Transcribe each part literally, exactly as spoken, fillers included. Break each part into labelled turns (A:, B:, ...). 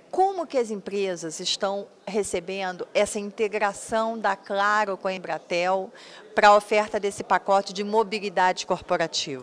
A: Como que as empresas estão recebendo essa integração da Claro com a Embratel para a oferta desse pacote de mobilidade corporativa?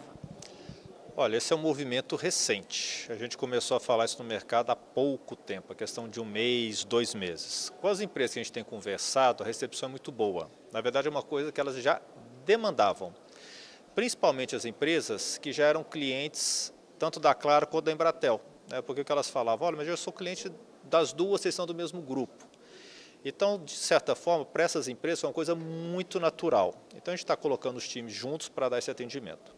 B: Olha, esse é um movimento recente. A gente começou a falar isso no mercado há pouco tempo, a questão de um mês, dois meses. Com as empresas que a gente tem conversado, a recepção é muito boa. Na verdade, é uma coisa que elas já demandavam. Principalmente as empresas que já eram clientes tanto da Claro quanto da Embratel. Né? Porque o que elas falavam, olha, mas eu sou cliente das duas, vocês são do mesmo grupo. Então, de certa forma, para essas empresas é uma coisa muito natural. Então, a gente está colocando os times juntos para dar esse atendimento.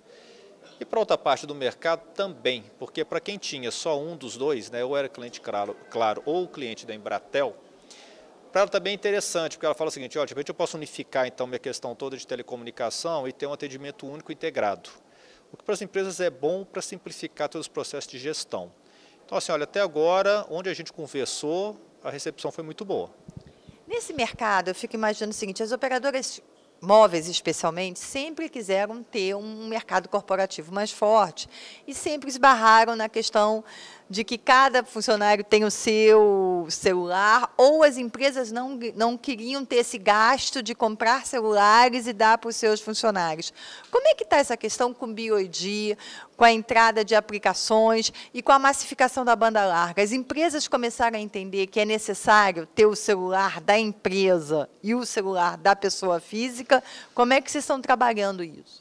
B: E para outra parte do mercado também, porque para quem tinha só um dos dois, né, ou era cliente Claro, claro ou cliente da Embratel, para ela também é interessante, porque ela fala o seguinte, ó, de repente eu posso unificar então minha questão toda de telecomunicação e ter um atendimento único integrado. O que para as empresas é bom para simplificar todos os processos de gestão. Então, assim, olha, até agora, onde a gente conversou, a recepção foi muito boa.
A: Nesse mercado, eu fico imaginando o seguinte, as operadoras móveis, especialmente, sempre quiseram ter um mercado corporativo mais forte e sempre esbarraram na questão de que cada funcionário tem o seu celular, ou as empresas não, não queriam ter esse gasto de comprar celulares e dar para os seus funcionários. Como é que está essa questão com o B Y D, com a entrada de aplicações e com a massificação da banda larga? As empresas começaram a entender que é necessário ter o celular da empresa e o celular da pessoa física. Como é que vocês estão trabalhando isso?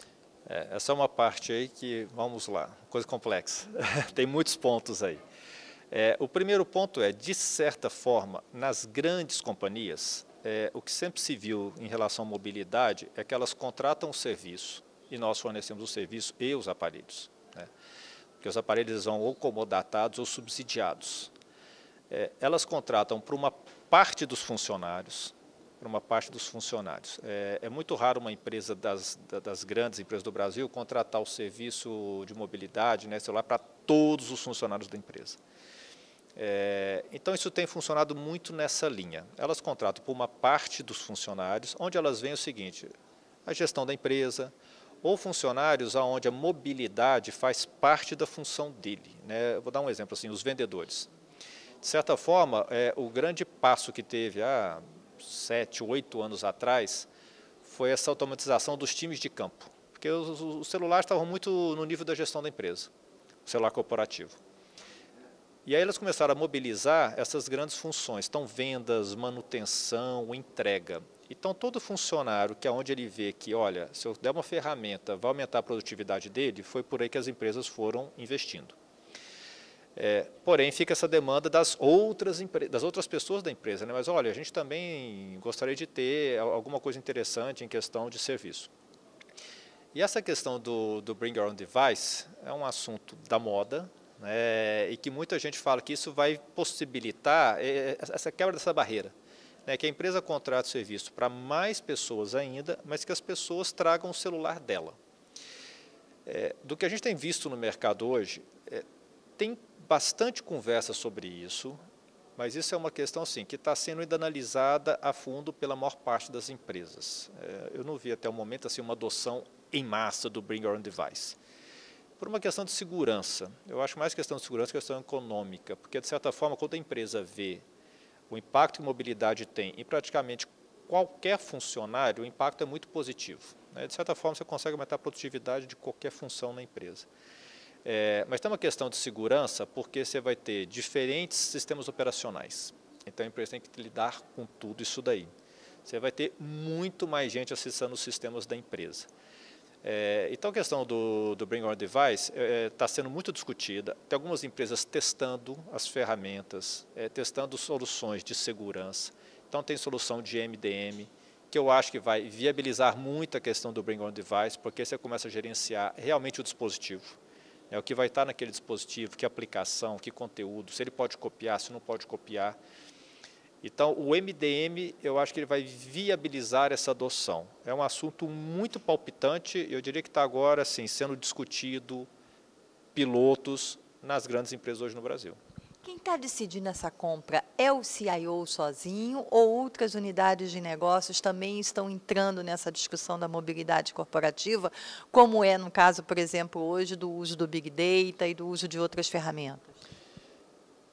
B: É, essa é uma parte aí que, vamos lá, coisa complexa. Tem muitos pontos aí. É, o primeiro ponto é, de certa forma, nas grandes companhias, é, o que sempre se viu em relação à mobilidade é que elas contratam o serviço e nós fornecemos o serviço e os aparelhos. Né? Porque os aparelhos são ou comodatados ou subsidiados. É, elas contratam para uma parte dos funcionários, para uma parte dos funcionários. É, é muito raro uma empresa das, das grandes empresas do Brasil contratar o serviço de mobilidade, né, celular, para todos os funcionários da empresa. É, então, isso tem funcionado muito nessa linha. Elas contratam por uma parte dos funcionários, onde elas veem o seguinte, a gestão da empresa, ou funcionários onde a mobilidade faz parte da função dele. Né? Eu vou dar um exemplo, assim, os vendedores. De certa forma, é, o grande passo que teve há sete, oito anos atrás foi essa automatização dos times de campo. Porque os, os celulares estavam muito no nível da gestão da empresa, o celular corporativo. E aí eles começaram a mobilizar essas grandes funções, então vendas, manutenção, entrega. Então todo funcionário que é onde ele vê que, olha, se eu der uma ferramenta, vai aumentar a produtividade dele, foi por aí que as empresas foram investindo. É, porém, fica essa demanda das outras, das outras pessoas da empresa, né? Mas olha, a gente também gostaria de ter alguma coisa interessante em questão de serviço. E essa questão do, do Bring Your Own Device é um assunto da moda, né? E que muita gente fala que isso vai possibilitar essa quebra dessa barreira, né? Que a empresa contrate o serviço para mais pessoas ainda, mas que as pessoas tragam o celular dela. É, do que a gente tem visto no mercado hoje, é, tem bastante conversa sobre isso, mas isso é uma questão assim, que está sendo ainda analisada a fundo pela maior parte das empresas. É, eu não vi até o momento assim, uma adoção em massa do Bring Your Own Device. Por uma questão de segurança, eu acho mais questão de segurança que questão econômica, porque de certa forma, quando a empresa vê o impacto que a mobilidade tem em praticamente qualquer funcionário, o impacto é muito positivo. Né? De certa forma, você consegue aumentar a produtividade de qualquer função na empresa. É, mas tem uma questão de segurança, porque você vai ter diferentes sistemas operacionais. Então, a empresa tem que lidar com tudo isso daí. Você vai ter muito mais gente acessando os sistemas da empresa. É, então, a questão do, do Bring Your Own Device está é, sendo muito discutida. Tem algumas empresas testando as ferramentas, é, testando soluções de segurança. Então, tem solução de M D M, que eu acho que vai viabilizar muito a questão do Bring Your Own Device, porque você começa a gerenciar realmente o dispositivo. É o que vai estar naquele dispositivo, que aplicação, que conteúdo, se ele pode copiar, se não pode copiar. Então, o M D M, eu acho que ele vai viabilizar essa adoção. É um assunto muito palpitante, eu diria que está agora assim, sendo discutido, pilotos, nas grandes empresas hoje no Brasil.
A: Quem está decidindo essa compra é o C I O sozinho ou outras unidades de negócios também estão entrando nessa discussão da mobilidade corporativa, como é no caso, por exemplo, hoje do uso do Big Data e do uso de outras ferramentas?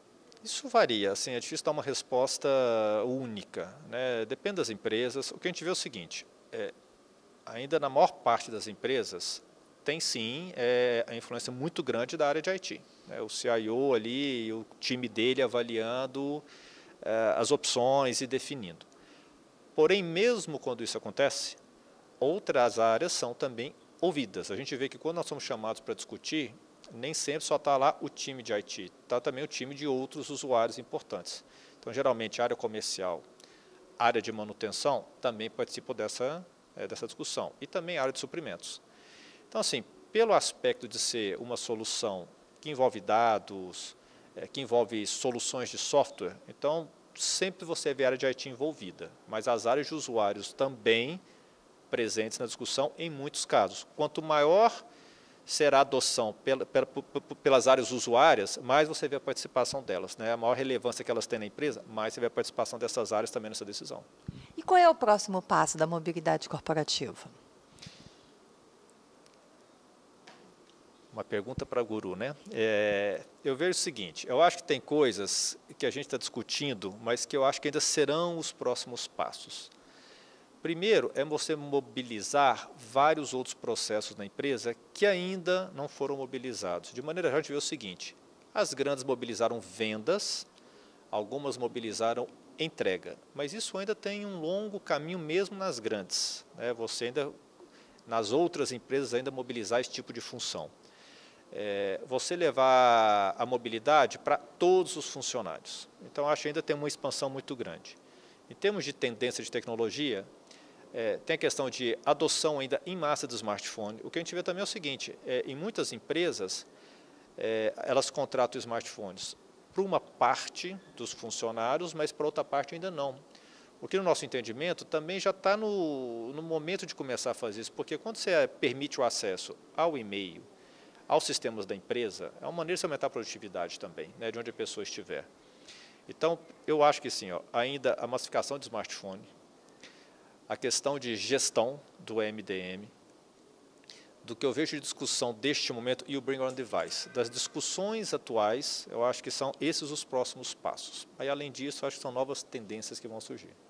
B: Isso varia, assim, é difícil dar uma resposta única, né? Depende das empresas. O que a gente vê é o seguinte, é, ainda na maior parte das empresas, tem sim é, a influência muito grande da área de I T. Né? O C I O ali, o time dele avaliando é, as opções e definindo. Porém, mesmo quando isso acontece, outras áreas são também ouvidas. A gente vê que quando nós somos chamados para discutir, nem sempre só está lá o time de I T, está também o time de outros usuários importantes. Então, geralmente, a área comercial, a área de manutenção também participam dessa, é, dessa discussão. E também a área de suprimentos. Então, assim, pelo aspecto de ser uma solução que envolve dados, é, que envolve soluções de software, então, sempre você vê a área de I T envolvida, mas as áreas de usuários também presentes na discussão em muitos casos. Quanto maior será a adoção pela, pela, pelas áreas usuárias, mais você vê a participação delas. Né? A maior relevância que elas têm na empresa, mais você vê a participação dessas áreas também nessa decisão.
A: E qual é o próximo passo da mobilidade corporativa?
B: Uma pergunta para o guru, né? É, eu vejo o seguinte, eu acho que tem coisas que a gente está discutindo, mas que eu acho que ainda serão os próximos passos. Primeiro é você mobilizar vários outros processos na empresa que ainda não foram mobilizados. De maneira geral, a gente vê o seguinte, as grandes mobilizaram vendas, algumas mobilizaram entrega, mas isso ainda tem um longo caminho mesmo nas grandes. Né? Você ainda, nas outras empresas, ainda mobilizar esse tipo de função. É, você levar a mobilidade para todos os funcionários. Então, acho que ainda tem uma expansão muito grande. Em termos de tendência de tecnologia, É, tem a questão de adoção ainda em massa do smartphone. O que a gente vê também é o seguinte, é, em muitas empresas, é, elas contratam smartphones para uma parte dos funcionários, mas para outra parte ainda não. O que no nosso entendimento também já está no, no momento de começar a fazer isso, porque quando você permite o acesso ao e-mail, aos sistemas da empresa, é uma maneira de você aumentar a produtividade também, né, de onde a pessoa estiver. Então, eu acho que sim, ó, ainda a massificação de smartphone, a questão de gestão do M D M, do que eu vejo de discussão deste momento e o Bring Your Own Device. Das discussões atuais, eu acho que são esses os próximos passos. Aí, além disso, eu acho que são novas tendências que vão surgir.